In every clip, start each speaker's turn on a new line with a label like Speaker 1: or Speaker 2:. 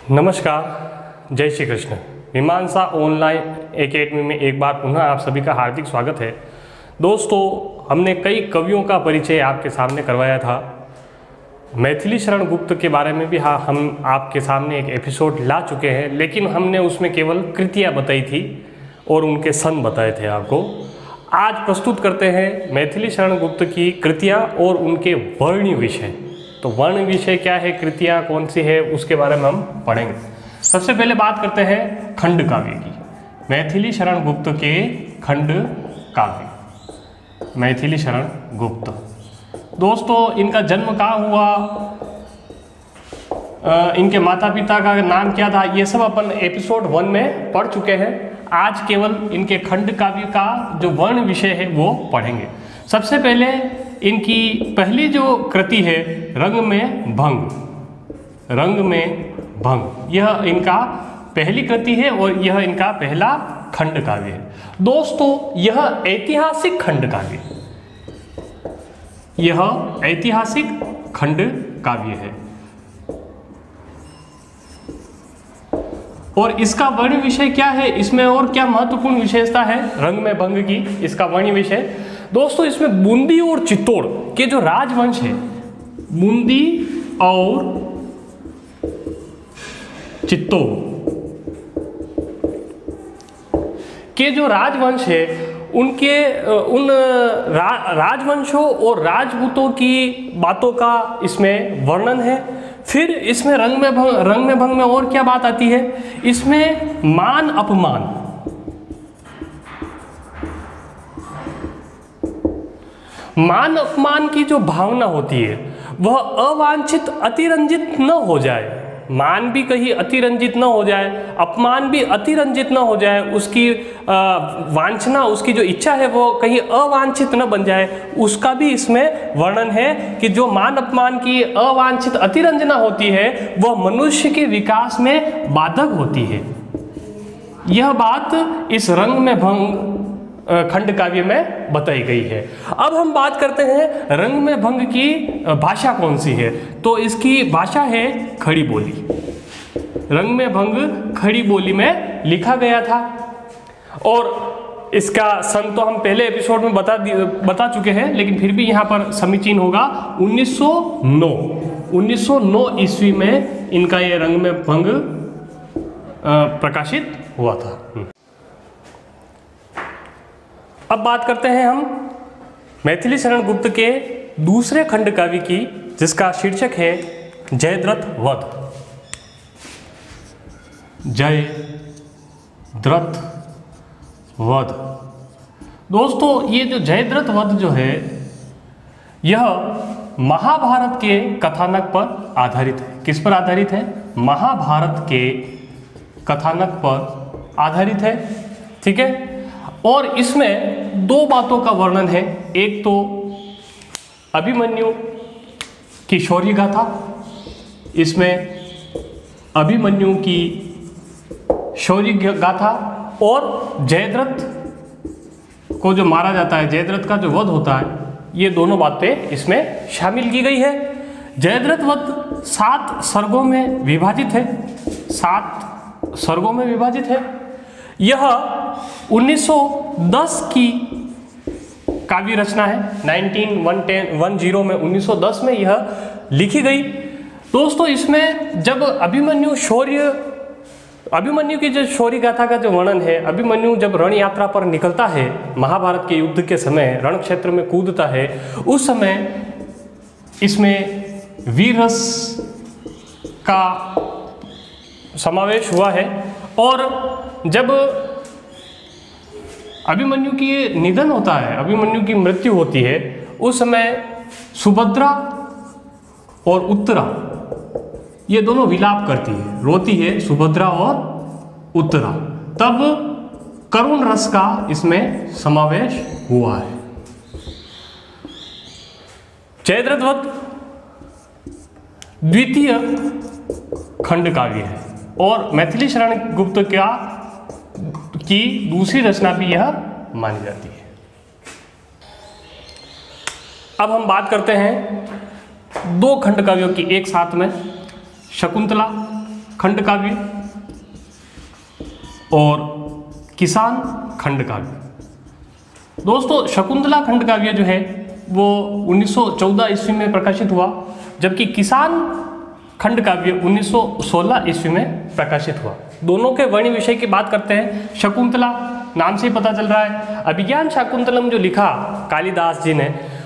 Speaker 1: नमस्कार, जय श्री कृष्ण। मीमांसा ऑनलाइन एकेडमी में एक बार पुनः आप सभी का हार्दिक स्वागत है। दोस्तों, हमने कई कवियों का परिचय आपके सामने करवाया था। मैथिली शरण गुप्त के बारे में भी हम आपके सामने एक एपिसोड ला चुके हैं, लेकिन हमने उसमें केवल कृतियाँ बताई थी और उनके सन बताए थे आपको। आज प्रस्तुत करते हैं मैथिली शरण गुप्त की कृतियाँ और उनके वर्ण्य विषय। तो वर्ण विषय क्या है, कृतियाँ कौन सी है, उसके बारे में हम पढ़ेंगे। सबसे पहले बात करते हैं खंड काव्य की। मैथिली शरण गुप्त के खंड काव्य। मैथिली शरण गुप्त, दोस्तों इनका जन्म कहाँ हुआ, इनके माता पिता का नाम क्या था, ये सब अपन एपिसोड 1 में पढ़ चुके हैं। आज केवल इनके खंड काव्य का जो वर्ण विषय है वो पढ़ेंगे। सबसे पहले इनकी पहली जो कृति है रंग में भंग। रंग में भंग यह इनका पहली कृति है और यह इनका पहला खंड काव्य है। दोस्तों यह ऐतिहासिक खंड काव्य, यह ऐतिहासिक खंड काव्य है और इसका वर्ण विषय क्या है, इसमें और क्या महत्वपूर्ण विशेषता है रंग में भंग की, इसका वर्ण विषय। दोस्तों इसमें बूंदी और चित्तौड़ के जो राजवंश है, बूंदी और चित्तौड़ के जो राजवंश है उनके उन राजवंशों और राजपूतों की बातों का इसमें वर्णन है। फिर इसमें रंग में भंग में और क्या बात आती है, इसमें मान अपमान, मान अपमान की जो भावना होती है वह अवांछित अतिरंजित न हो जाए। मान भी कहीं अतिरंजित न हो जाए, अपमान भी अतिरंजित न हो जाए, उसकी वांछना, उसकी जो इच्छा है वो कहीं अवांछित न बन जाए, उसका भी इसमें वर्णन है कि जो मान अपमान की अवांछित अतिरंजना होती है वह मनुष्य के विकास में बाधक होती है। यह बात इस रंग में भंग खंड काव्य में बताई गई है। अब हम बात करते हैं रंग में भंग की भाषा कौन सी है। तो इसकी भाषा है खड़ी बोली। रंग में भंग खड़ी बोली में लिखा गया था और इसका सन तो हम पहले एपिसोड में बता चुके हैं, लेकिन फिर भी यहाँ पर समीचीन होगा 1909 ईस्वी में इनका ये रंग में भंग प्रकाशित हुआ था। अब बात करते हैं हम मैथिली शरण गुप्त के दूसरे खंड काव्य की, जिसका शीर्षक है जयद्रथ वध। जयद्रथ वध। दोस्तों ये जो जयद्रथ वध जो है यह महाभारत के कथानक पर आधारित है। किस पर आधारित है? महाभारत के कथानक पर आधारित है। ठीक है, और इसमें दो बातों का वर्णन है। एक तो अभिमन्यु की शौर्य गाथा, इसमें अभिमन्यु की शौर्य गाथा और जयद्रथ को जो मारा जाता है, जयद्रथ का जो वध होता है, ये दोनों बातें इसमें शामिल की गई है। जयद्रथ वध 7 सर्गों में विभाजित है, 7 सर्गों में विभाजित है। यह 1910 की काव्य रचना है। 1910 में 1910 में यह लिखी गई। दोस्तों इसमें जब अभिमन्यु की जो शौर्य गाथा का जो वर्णन है, अभिमन्यु जब रण यात्रा पर निकलता है, महाभारत के युद्ध के समय रण क्षेत्र में कूदता है, उस समय इसमें वीर रस का समावेश हुआ है। और जब अभिमन्यु की निधन होता है, अभिमन्यु की मृत्यु होती है, उस समय सुभद्रा और उत्तरा ये दोनों विलाप करती है, रोती है सुभद्रा और उत्तरा। तब करुण रस का इसमें समावेश हुआ है। जयद्रथ वध द्वितीय खंड काव्य है और मैथिली शरण गुप्त की दूसरी रचना भी यह मानी जाती है। अब हम बात करते हैं दो खंड काव्यों की एक साथ में, शकुंतला खंड काव्य और किसान खंड काव्य। दोस्तों शकुंतला खंड काव्य जो है वो 1914 ईस्वी में प्रकाशित हुआ, जबकि किसान खंड काव्य 1916 ईस्वी में प्रकाशित हुआ। दोनों के वर्णिय विषय की बात करते हैं। शकुंतला नाम से ही पता चल रहा है, अभिज्ञान शाकुंतलम जो लिखा कालिदास जी ने,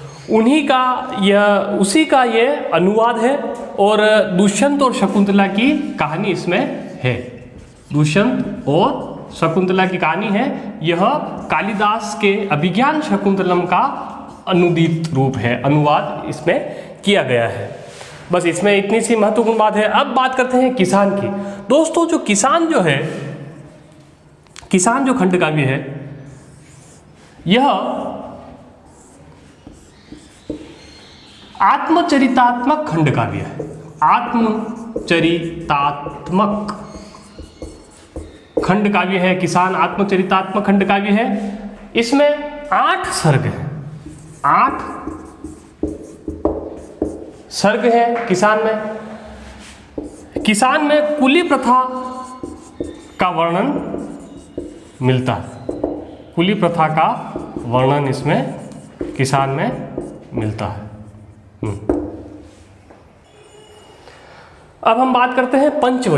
Speaker 1: उसी का ये अनुवाद है और दुष्यंत और शकुंतला की कहानी इसमें है। दुष्यंत और शकुंतला की कहानी है, यह कालिदास के अभिज्ञान शाकुंतलम का अनुदित रूप है, अनुवाद इसमें किया गया है। बस इसमें इतनी सी महत्वपूर्ण बात है। अब बात करते हैं किसान की। दोस्तों जो किसान जो खंड काव्य है, यह आत्मचरितात्मक खंड काव्य है। आत्मचरितात्मक खंड काव्य है किसान, आत्मचरितात्मक खंड काव्य है। इसमें 8 सर्ग हैं, 8 सर्ग है किसान में कुली प्रथा का वर्णन मिलता है। कुली प्रथा का वर्णन इसमें किसान में मिलता है। अब हम बात करते हैं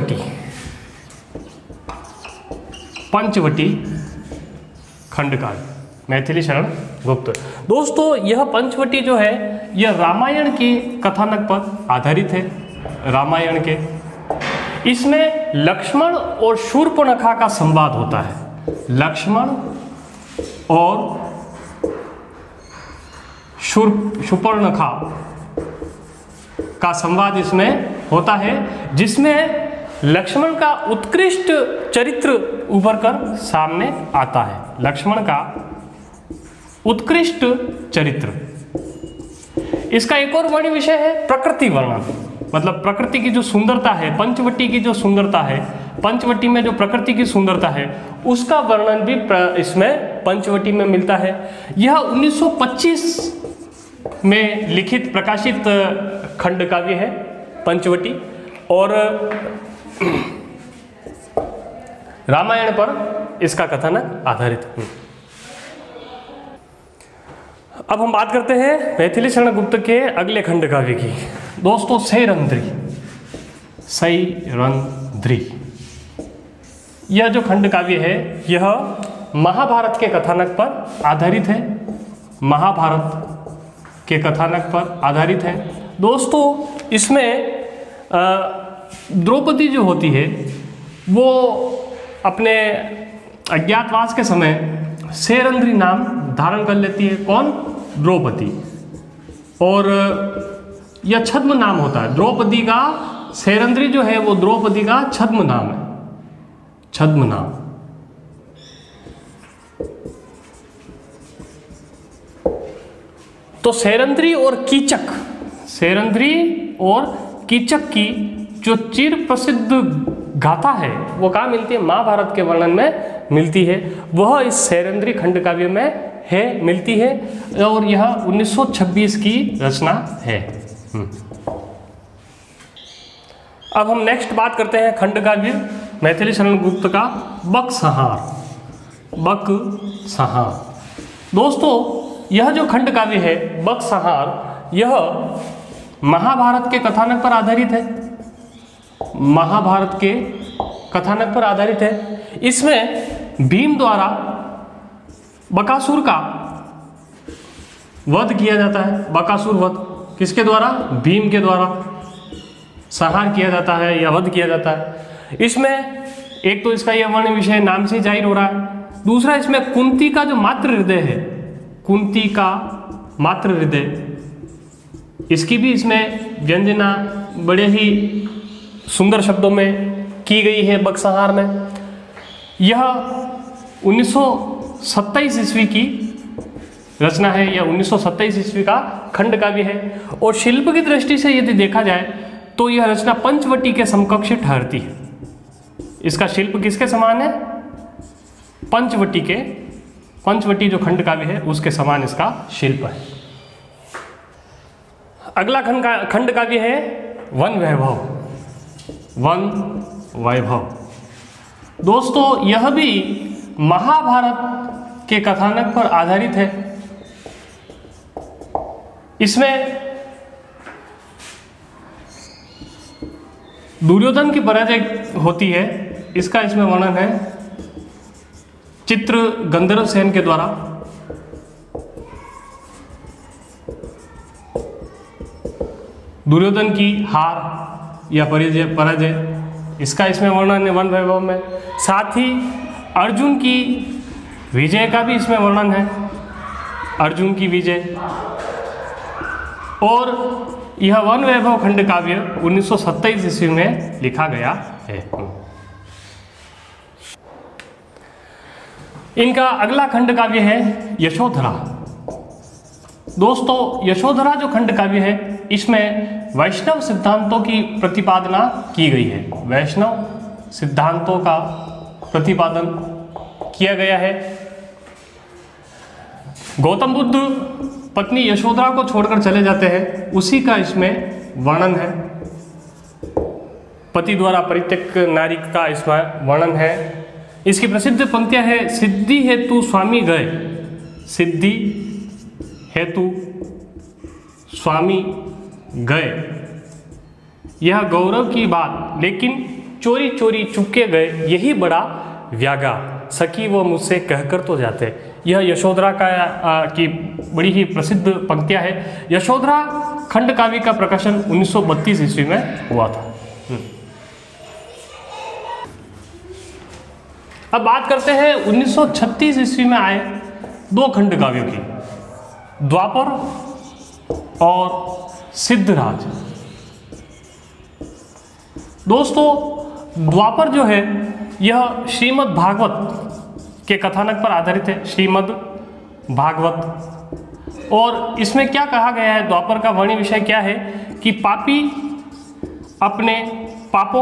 Speaker 1: पंचवटी खंड काव्य, मैथिली शरण गुप्त। दोस्तों यह पंचवटी जो है यह रामायण के कथानक पर आधारित है, रामायण के। इसमें लक्ष्मण और शूर्पणखा का संवाद होता है। लक्ष्मण और शूर्पणखा का संवाद इसमें होता है, जिसमें लक्ष्मण का उत्कृष्ट चरित्र उभर कर सामने आता है। लक्ष्मण का उत्कृष्ट चरित्र। इसका एक और वर्णिय विषय है प्रकृति वर्णन, मतलब प्रकृति की जो सुंदरता है, पंचवटी की जो सुंदरता है, पंचवटी में जो प्रकृति की सुंदरता है उसका वर्णन भी इसमें पंचवटी में मिलता है। यह 1925 में लिखित प्रकाशित खंड काव्य है पंचवटी, और रामायण पर इसका कथानक आधारित है। अब हम बात करते हैं मैथिली शरण गुप्त के अगले खंड काव्य की। दोस्तों सैरंध्री, यह जो खंड काव्य है यह महाभारत के कथानक पर आधारित है। महाभारत के कथानक पर आधारित है। दोस्तों इसमें द्रौपदी जो होती है वो अपने अज्ञातवास के समय सैरंध्री नाम धारण कर लेती है। कौन? द्रौपदी। और यह छद्म नाम होता है द्रौपदी का। सैरंध्री जो है वो द्रौपदी का छद्म नाम है, छद्म नाम। तो सैरंध्री और कीचक की जो चिर प्रसिद्ध गाथा है वो कहाँ मिलती है? महाभारत के वर्णन में मिलती है। वह इस सैरंध्री खंड काव्य में मिलती है, और यह 1926 की रचना है। अब हम नेक्स्ट बात करते हैं खंड काव्य मैथिली शरण गुप्त का बकसंहार। दोस्तों यह जो खंड काव्य है बकसंहार, यह महाभारत के कथानक पर आधारित है। महाभारत के कथानक पर आधारित है। इसमें भीम द्वारा बकासुर का वध किया जाता है। बकासुर वध किसके द्वारा? भीम के द्वारा संहार किया जाता है या वध किया जाता है। इसमें एक तो इसका यह वर्ण विषय नाम से जाहिर हो रहा है, दूसरा इसमें कुंती का जो मातृ हृदय है, कुंती का मातृ हृदय, इसकी भी इसमें व्यंजना बड़े ही सुंदर शब्दों में की गई है बकसंहार में। यह 1927 ईस्वी की रचना है, यह 1927 ईस्वी का खंड काव्य है। और शिल्प की दृष्टि से यदि देखा जाए तो यह रचना पंचवटी के समकक्ष ठहरती है। इसका शिल्प किसके समान है? पंचवटी जो खंड काव्य है उसके समान इसका शिल्प है। अगला खंड काव्य है वन वैभव। दोस्तों यह भी महाभारत के कथानक पर आधारित है। इसमें दुर्योधन की पराजय होती है, इसका इसमें वर्णन है चित्र गंधर्व सेन के द्वारा। दुर्योधन की हार या पराजय, इसका इसमें वर्णन है वन वैभव में। साथ ही अर्जुन की विजय का भी इसमें वर्णन है, अर्जुन की विजय। और यह वन वैभव खंड काव्य 1927 ईस्वी में लिखा गया है। इनका अगला खंड काव्य है यशोधरा। दोस्तों यशोधरा जो खंड काव्य है, इसमें वैष्णव सिद्धांतों की प्रतिपादना की गई है। वैष्णव सिद्धांतों का प्रतिपादन किया गया है। गौतम बुद्ध पत्नी यशोधरा को छोड़कर चले जाते हैं, उसी का इसमें वर्णन है। पति द्वारा परित्यक्त नारी का इसमें वर्णन है। इसकी प्रसिद्ध पंक्तियां है, सिद्धि हेतु स्वामी गए, सिद्धि हेतु स्वामी गए, यह गौरव की बात, लेकिन चोरी चोरी चुपके गए, यही बड़ा व्यागा, सखी वो मुझसे कहकर तो जाते। यह यशोधरा की बड़ी ही प्रसिद्ध पंक्तियां है। यशोधरा खंड काव्य का प्रकाशन 1932 ईस्वी में हुआ था। अब बात करते हैं 1936 ईस्वी में आए दो खंड काव्यों की, द्वापर और सिद्धराज। दोस्तों द्वापर जो है यह श्रीमद् भागवत के कथानक पर आधारित है, श्रीमद् भागवत। और इसमें क्या कहा गया है, द्वापर का वर्णन विषय क्या है कि पापी अपने पापों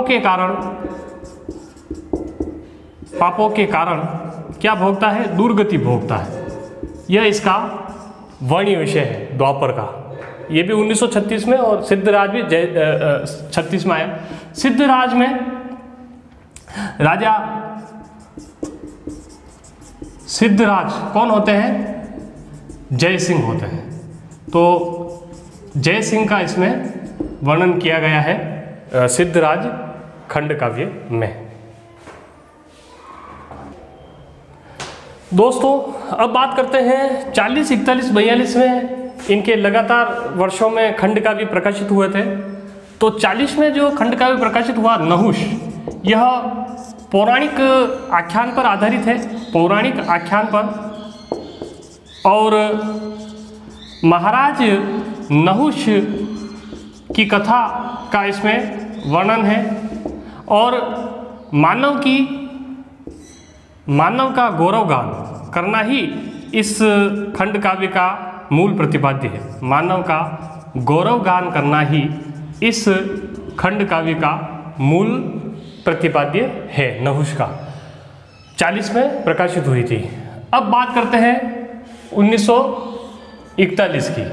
Speaker 1: के कारण क्या भोगता है, दुर्गति भोगता है। यह इसका वर्णीय विषय है द्वापर का। ये भी 1936 में और सिद्धराज भी 36 में आया। सिद्धराज में राजा सिद्धराज कौन होते हैं, जय सिंह होते हैं। तो जय सिंह का इसमें वर्णन किया गया है सिद्धराज खंड काव्य में। दोस्तों अब बात करते हैं 40, 41, 42 में इनके लगातार वर्षों में खंड काव्य प्रकाशित हुए थे। तो 40 में जो खंड काव्य प्रकाशित हुआ नहुष, यह पौराणिक आख्यान पर आधारित है, पौराणिक आख्यान पर। और महाराज नहुष की कथा का इसमें वर्णन है। और मानव का गौरवगान करना ही इस खंड काव्य का मूल प्रतिपाद्य है। मानव का गौरवगान करना ही इस खंड काव्य का मूल प्रतिपाद्य है। नहुष का 40 में प्रकाशित हुई थी। अब बात करते हैं 1941 की।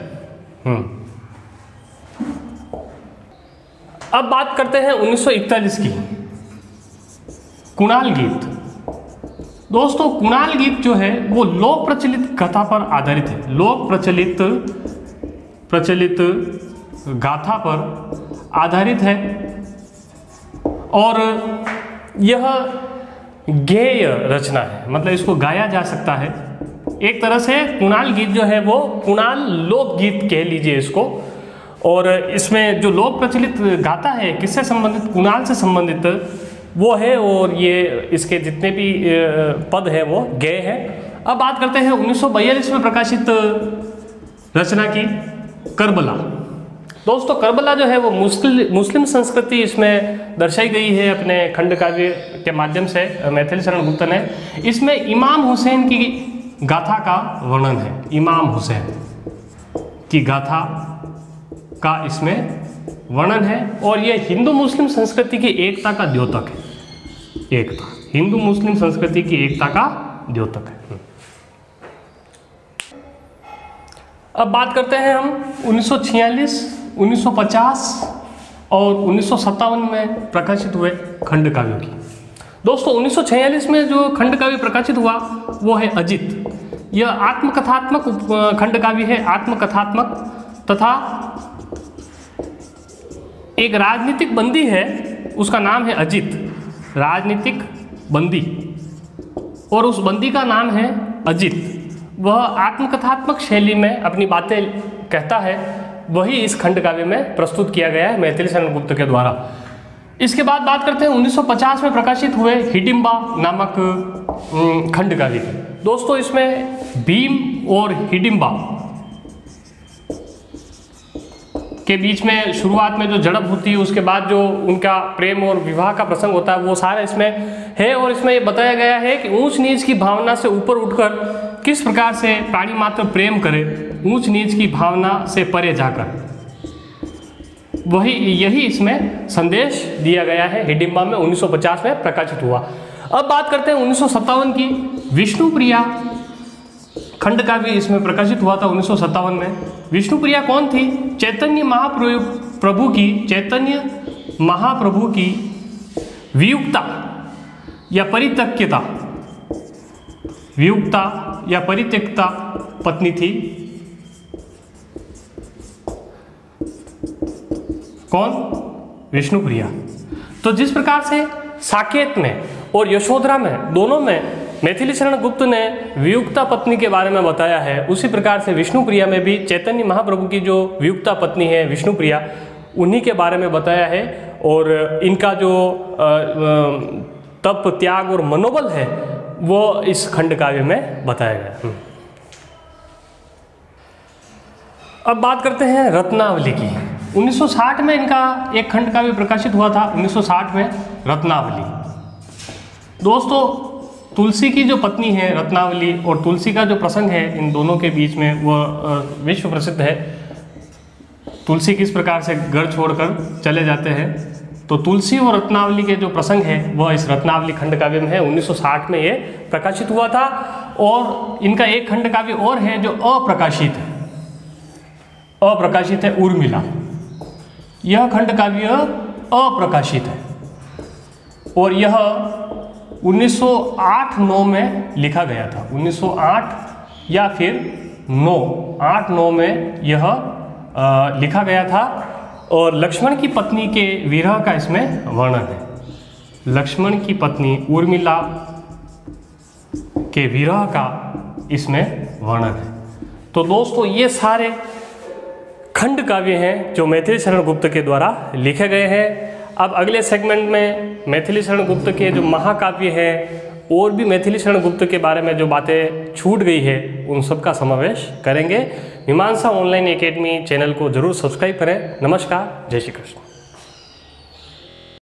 Speaker 1: अब बात करते हैं 1941 की, कुणाल गीत। दोस्तों कुणाल गीत जो है वो लोक प्रचलित कथा पर आधारित है। लोक प्रचलित गाथा पर आधारित है। और यह गेय रचना है, मतलब इसको गाया जा सकता है। एक तरह से कुणाल गीत जो है वो कुणाल लोकगीत कह लीजिए इसको। और इसमें जो लोक प्रचलित गाथा है किससे संबंधित, कुणाल से संबंधित वो है। और ये इसके जितने भी पद हैं वो गेय है। अब बात करते हैं 1942 में प्रकाशित रचना की, करबला। दोस्तों करबला जो है वो मुस्लिम संस्कृति इसमें दर्शाई गई है अपने खंड काव्य के माध्यम से, मैथिली शरण गुप्ता ने। इसमें इमाम हुसैन की गाथा का वर्णन है। इमाम हुसैन की गाथा का इसमें वर्णन है। और यह हिंदू मुस्लिम संस्कृति की एकता का द्योतक है। एकता, हिंदू मुस्लिम संस्कृति की एकता का द्योतक है। अब बात करते हैं हम 1946, 1950 और 1957 में प्रकाशित हुए खंड काव्यों की। दोस्तों 1946 में जो खंड काव्य प्रकाशित हुआ वो है अजित। यह आत्मकथात्मक खंड काव्य है, आत्मकथात्मक तथा एक राजनीतिक बंदी है, उसका नाम है अजित, राजनीतिक बंदी, और उस बंदी का नाम है अजित। वह आत्मकथात्मक शैली में अपनी बातें कहता है, वही इस खंड काव्य में प्रस्तुत किया गया है मैथिली शरण गुप्त के द्वारा। इसके बाद बात करते हैं 1950 में प्रकाशित हुए हिडिंबा नामक खंड काव्य की। दोस्तों इसमें भीम और हिडिंबा के बीच में शुरुआत में जो झड़प होती है, उसके बाद जो उनका प्रेम और विवाह का प्रसंग होता है, वो सारा इसमें है। और इसमें ये बताया गया है कि ऊंच नीच की भावना से ऊपर उठकर किस प्रकार से प्राणी मात्र प्रेम करे, ऊंच नीच की भावना से परे जाकर, यही इसमें संदेश दिया गया है। हिडिंबा में 1950 में प्रकाशित हुआ। अब बात करते हैं 1957 की। विष्णुप्रिया खंड काव्य इसमें प्रकाशित हुआ था 1957 में। विष्णुप्रिया कौन थी? चैतन्य महाप्रभु की वियुक्ता या परित्यक्ता पत्नी थी। कौन? विष्णुप्रिया। तो जिस प्रकार से साकेत में और यशोधरा में, दोनों में मैथिली शरण गुप्त ने वियुक्ता पत्नी के बारे में बताया है, उसी प्रकार से विष्णुप्रिया में भी चैतन्य महाप्रभु की जो वियुक्ता पत्नी है विष्णुप्रिया, उन्हीं के बारे में बताया है। और इनका जो तप, त्याग और मनोबल है वो इस खंड काव्य में बताया गया। अब बात करते हैं रत्नावली की। 1960 में इनका एक खंड काव्य प्रकाशित हुआ था, 1960 में रत्नावली। दोस्तों तुलसी की जो पत्नी है रत्नावली और तुलसी का जो प्रसंग है इन दोनों के बीच में वह विश्व प्रसिद्ध है। तुलसी किस प्रकार से घर छोड़कर चले जाते हैं, तो तुलसी और रत्नावली के जो प्रसंग है वह इस रत्नावली खंड काव्य में है। 1960 में ये प्रकाशित हुआ था। और इनका एक खंड काव्य और है जो अप्रकाशित है, उर्मिला। यह खंड काव्य अप्रकाशित है और यह 1908-9 में लिखा गया था। 1908 या फिर 8-9 में यह लिखा गया था। और लक्ष्मण की पत्नी के विरह का इसमें वर्णन है। लक्ष्मण की पत्नी उर्मिला के विरह का इसमें वर्णन है। तो दोस्तों ये सारे खंड काव्य हैं जो मैथिली शरण गुप्त के द्वारा लिखे गए हैं। अब अगले सेगमेंट में मैथिली शरण गुप्त के जो महाकाव्य हैं और भी मैथिली शरण गुप्त के बारे में जो बातें छूट गई है उन सब का समावेश करेंगे। मीमांसा ऑनलाइन एकेडमी चैनल को जरूर सब्सक्राइब करें। नमस्कार, जय श्री कृष्ण।